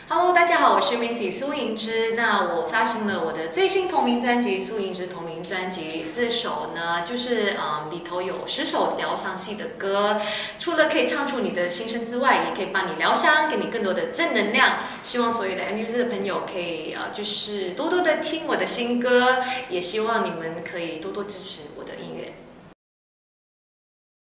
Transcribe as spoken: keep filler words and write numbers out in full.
Hello，大家好，我是 Wincy 苏盈之。那我发行了我的最新同名专辑《苏盈之同名专辑》，这首呢就是嗯里头有十首疗伤系的歌，除了可以唱出你的心声之外，也可以帮你疗伤，给你更多的正能量。希望所有的 M U Z 的朋友可以呃就是多多的听我的新歌，也希望你们可以多多支持我的音乐。